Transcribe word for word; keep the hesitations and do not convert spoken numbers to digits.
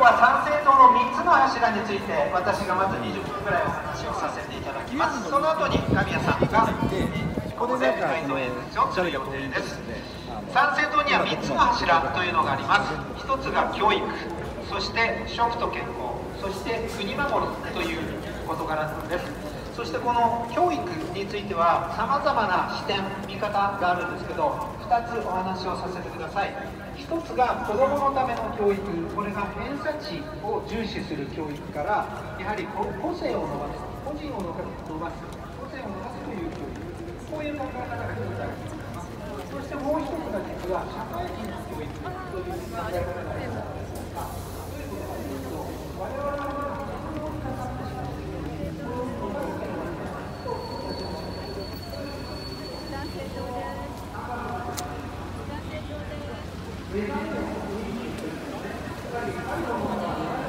は参政党のみっつの柱について私がまずにじゅっぷんぐらいお話をさせていただきます。その後に神谷さんがここで街頭演説をする予定です。参政党にはみっつの柱というのがあります。ひとつが教育、そして食と健康、そして国守りという事柄なんです。そしてこの教育についてはさまざまな視点、見方があるんですけど、ふたつお話をさせてください。ひとつが子どものための教育、これが偏差値を重視する教育から、やはり個性を伸ばす、個人を伸ばす、個性を伸ばすという教育、こういう考え方がひとつあります。そしてもう一つが実は社会人の教育という考え方がありますが、どういうことかというと、我々はThank you.